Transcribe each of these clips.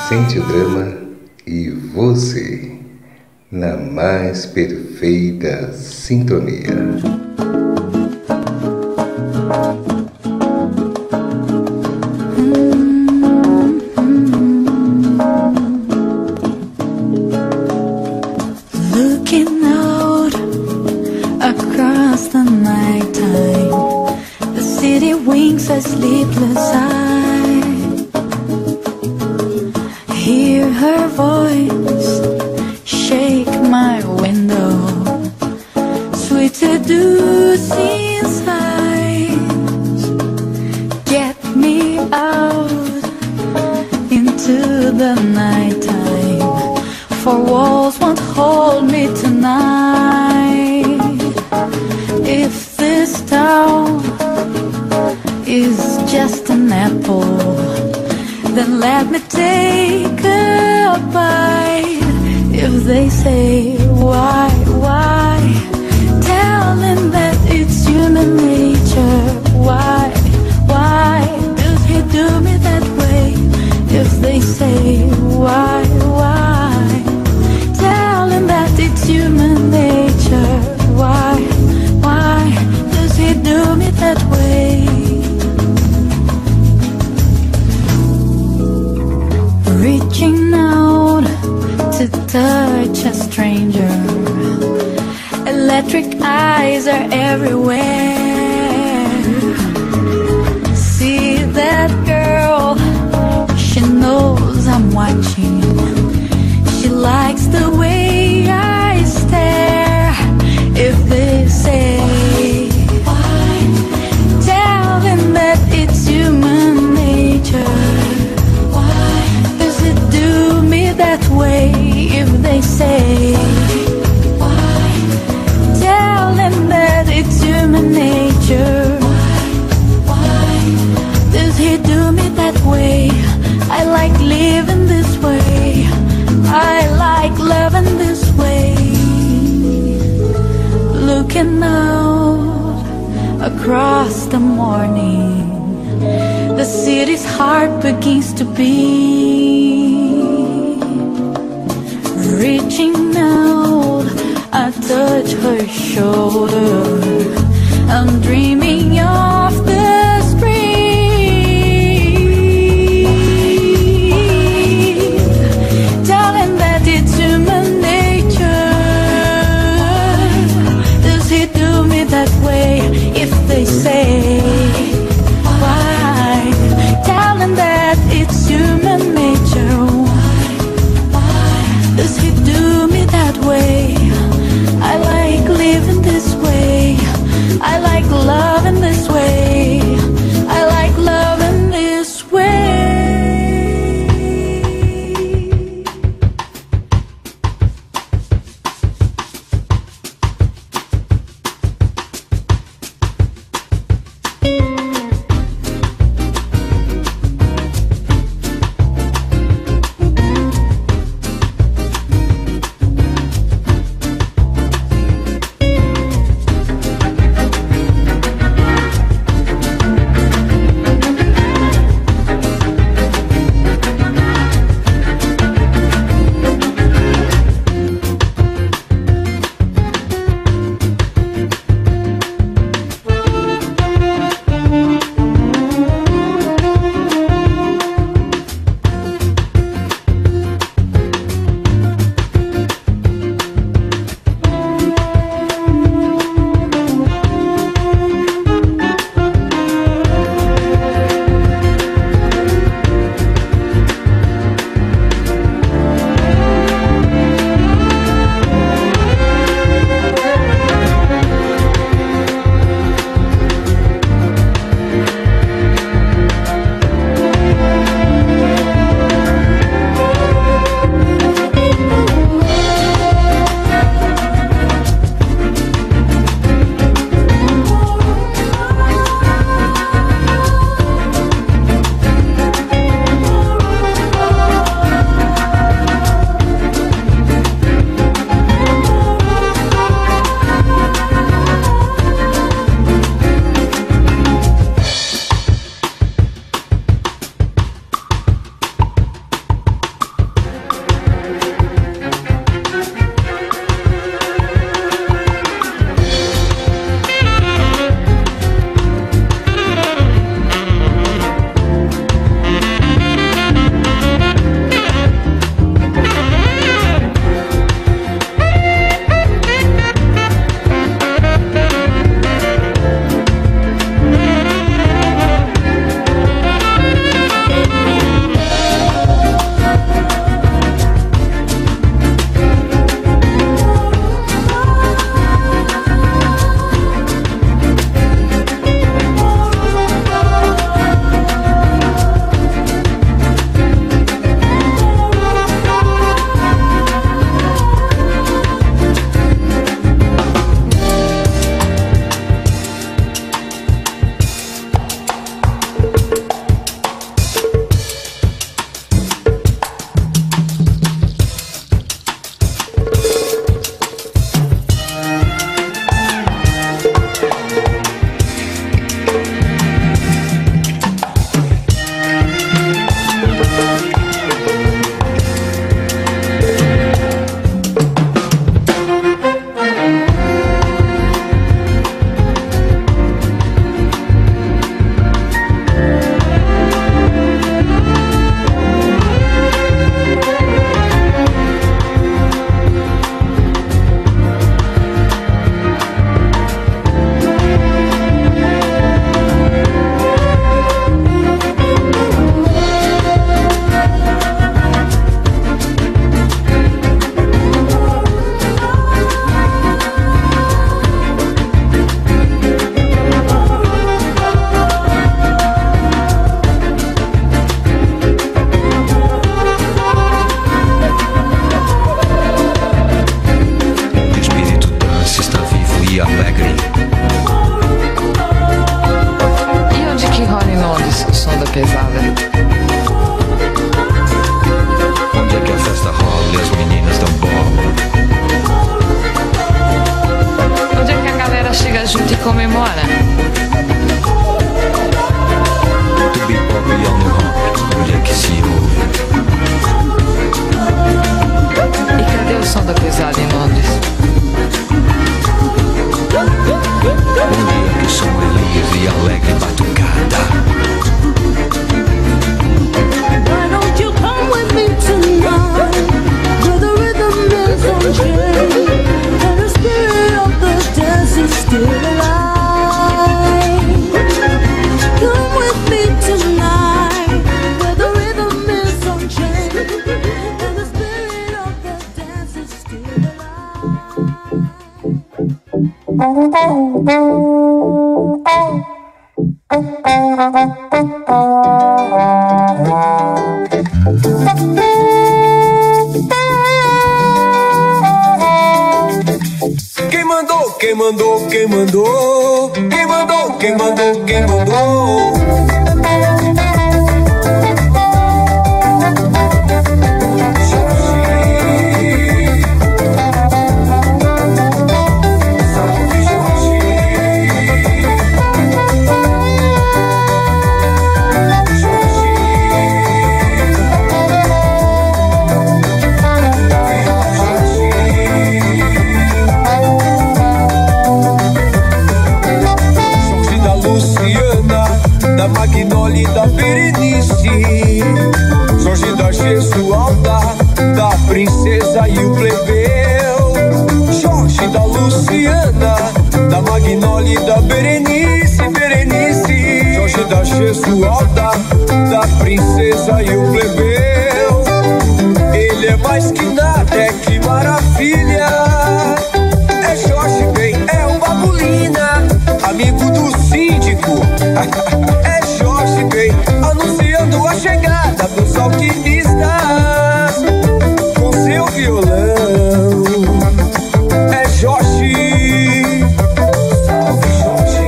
Sente o drama e você na mais perfeita sintonia. Looking out across the nighttime, the city winks a sleepless eye. Hear her voice shake my window, sweet seducing sighs. Get me out into the nighttime, for walls won't hold me tonight. If this town is just an apple, then let me take a bite. If they say why, tell them that it's human nature. Why does he do me that way? If they say why, tell him that it's human nature. Why does he do me that way? Reaching out to touch a stranger, electric eyes are everywhere. See that girl, she knows I'm watching. She likes the way I stare. If they say why, tell them that it's human nature. That way, if they say why, tell them that it's human nature. Why does he do me that way? I like living this way, I like loving this way. Looking out across the morning, the city's heart begins to beat. Reaching out, I touch her shoulder. I'm dreaming of the spring. Telling that it's human nature. Does he do me that way? If they say why, telling that it's human nature. Does he do me that way? I like living this way, I like loving this way. casada. Onde é que a festa rola e as meninas dão bola? Onde é que a galera chega junto e comemora? Do bebop e ao new rock, onde é que se ouve? E cadê o som da pesada em Londres? Onde é que o som é livre e alegre batucada? Why don't you come with me tonight, where the rhythm is unchained, and the spirit of the dance is still alive. Come with me tonight, where the rhythm is unchained, and the spirit of the dance is still Quem mandou, quem mandou, quem mandou? Quem mandou, quem mandou, quem mandou? Da Magnólia e da Berenice, Jorge da Jesualda, da Princesa e o Plebeu. Jorge da Luciana, da Magnólia e da Berenice, Berenice. Jorge da Jesualda, da Princesa e o Plebeu. Ele é mais que nada, é que maravilha. É Jorge bem, é o Babulina, amigo do síndico. É Jorge bem, anunciando a chegada dos alquimistas com seu violão. É Jorge, salve Jorge.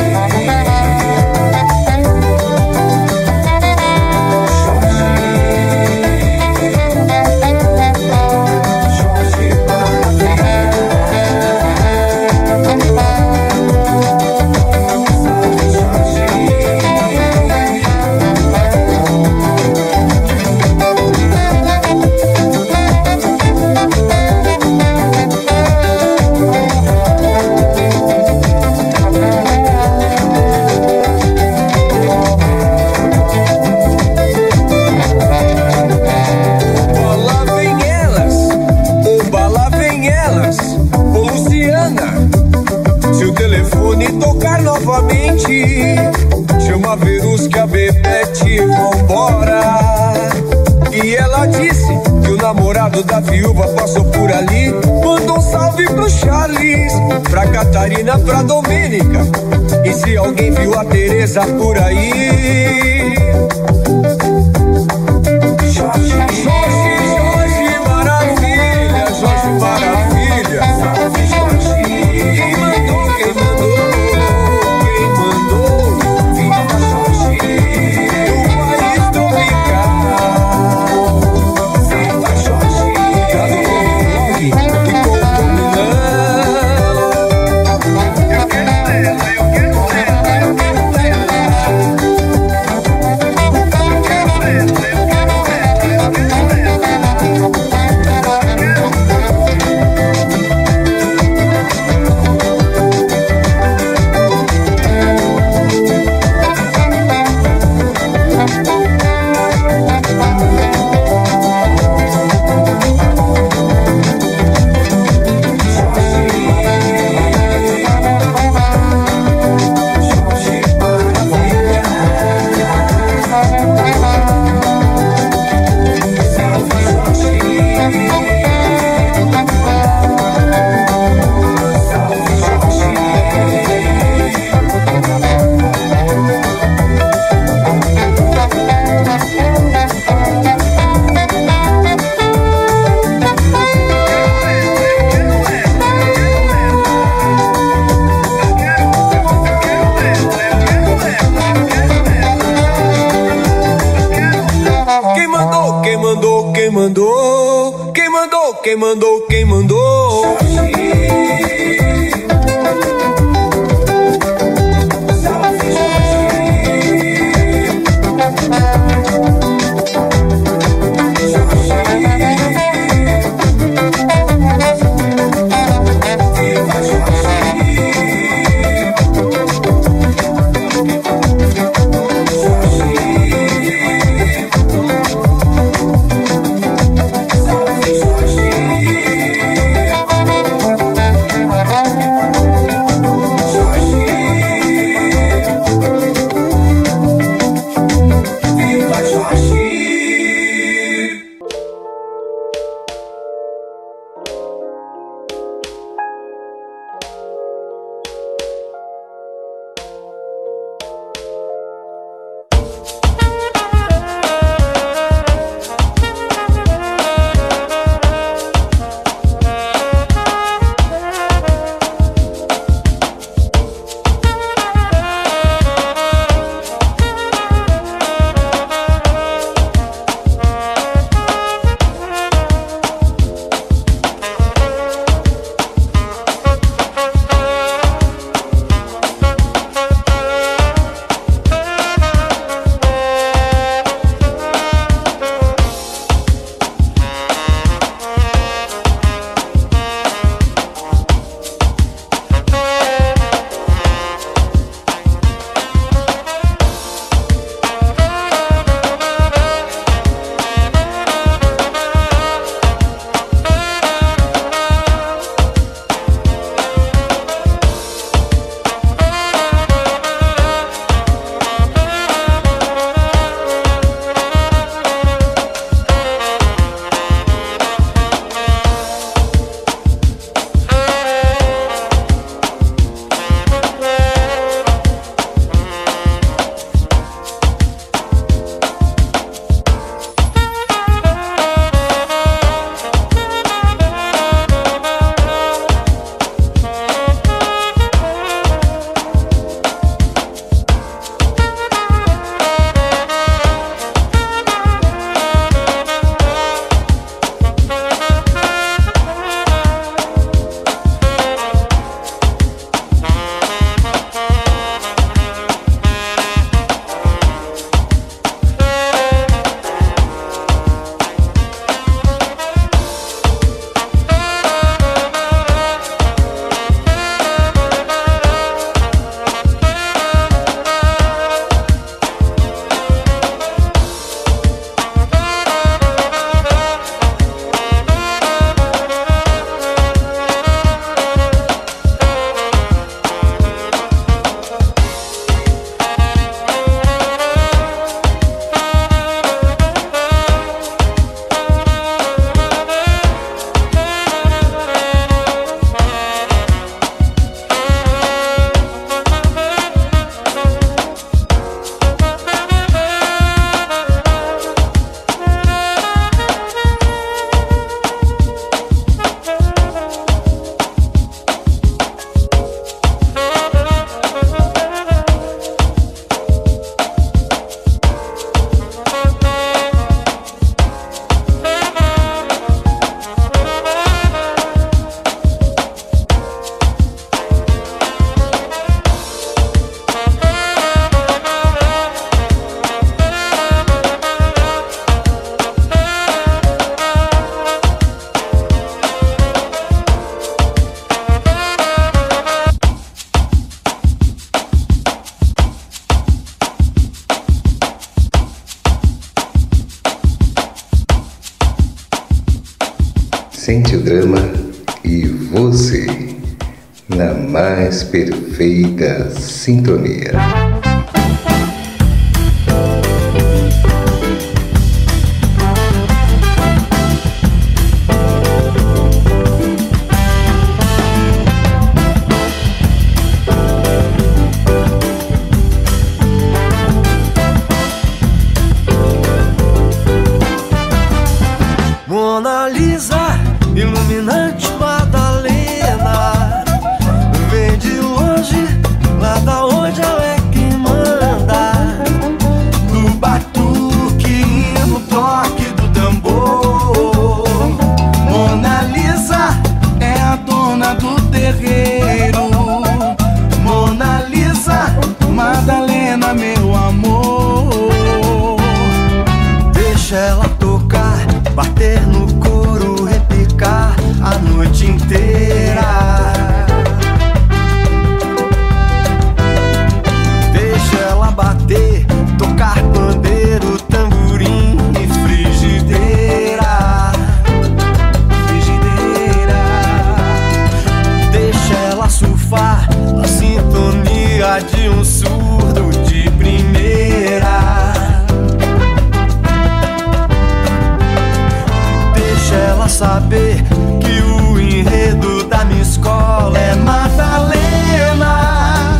Jorge Maravilha. Se o telefone tocar novamente, chama Verusca, a Bebete, vambora. E ela disse que o namorado da viúva passou por ali, mandou um salve pro Charles, pra Catarina, pra Domênica. E se alguém viu a Tereza por aí, Jorge, Jorge, Jorge Maravilha, Jorge Maravilha. Salve Jorge. Quem mandou, quem mandou, quem mandou? Viva Jorge, do país tropical. Viva Jorge, gado com blog e com combinão. Eu quero ela, eu quero ela, eu quero ela. mandou, quem mandou? Quem mandou, quem mandou, quem mandou? Sente o drama e você na mais perfeita sintonia. Mona Lisa, iluminante Madalena, vem de longe, lá da onde ela é quem Deixa ela tocar, bater no couro, repicar a noite inteira. Deixa ela bater, tocar pandeiro, tamborim e frigideira. Deixa ela surfar na sintonia de um surdo de primeira. Deixa ela saber que o enredo da minha escola é Madalena,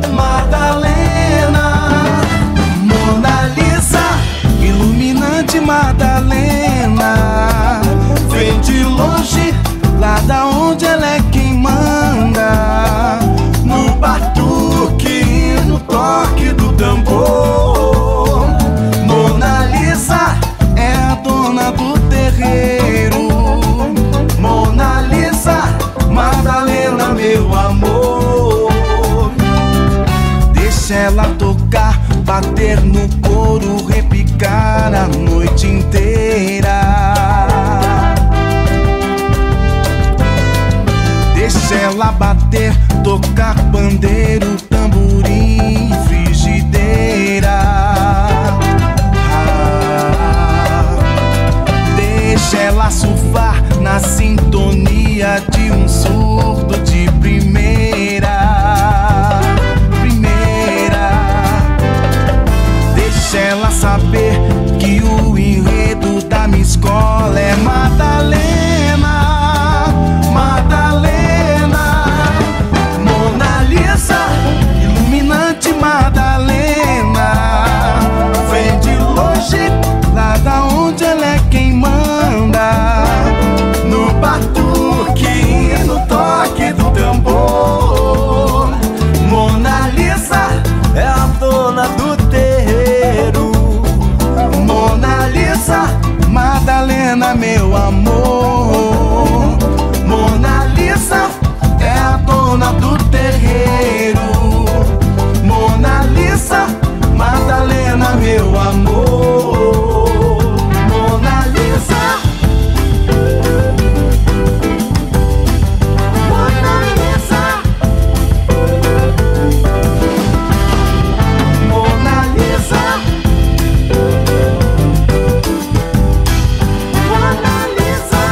Madalena, Mona Lisa, iluminante Madalena. Vem de longe, lá da onde ela é quem manda, no batuque e no toque do tambor. Mona Lisa é a dona do terreiro. Mona Lisa, Madalena, meu amor. Deixa ela tocar, bater no couro, repicar a noite inteira. Deixa ela bater, tocar pandeiro, tamborim, frigideira. Deixa ela surfar na sintonia de um surdo de primeira. Primeira. Deixa ela saber que o enredo da minha escola é Madalena, Madalena, Mona Lisa, iluminante Madalena. Vem de longe, lá da onde ela é quem manda, no batuque e no toque do tambor. Mona Lisa é a dona do terreiro. Mona Lisa, Madalena, meu amor. Mona Lisa é a dona do terreiro. Mona Lisa, Madalena, meu amor. Mona Lisa, Mona Lisa, Mona Lisa, Mona Lisa.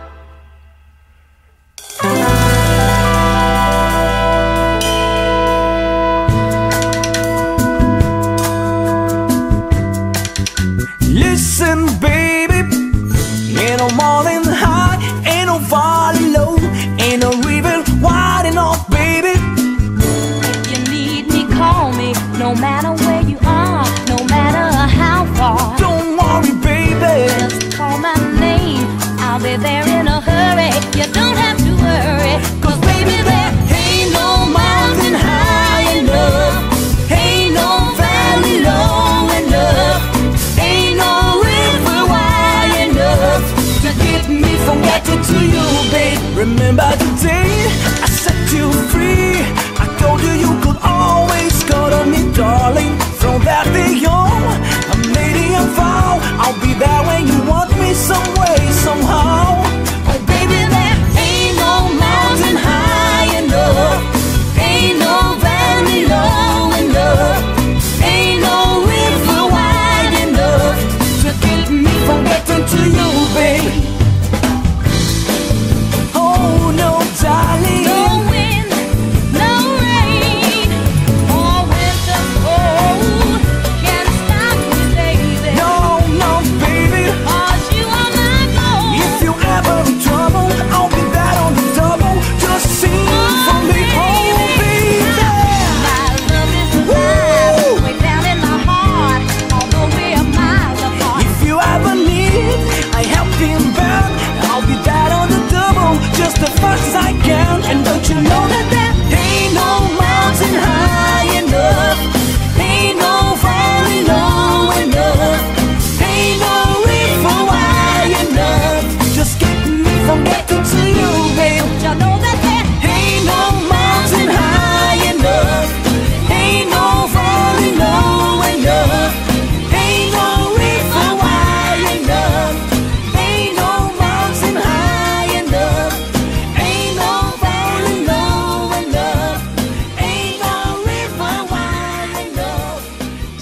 Listen, baby, ain't no morning high, ain't no valley low, ain't no river wide enough, baby. If you need me, call me. No matter where you are, no matter how far. Don't worry, baby. Just call my name, I'll be there in a hurry. You don't have to worry, 'cause baby, there ain't no mountain high enough, ain't no valley low enough, ain't no river wide enough to get me from getting to you, babe. Remember the day I set you free? I told you you could always call on me, darling. From that day on, I made it a vow. I'll be there when you want me, some way, somehow.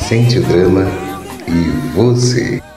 sente o drama e você.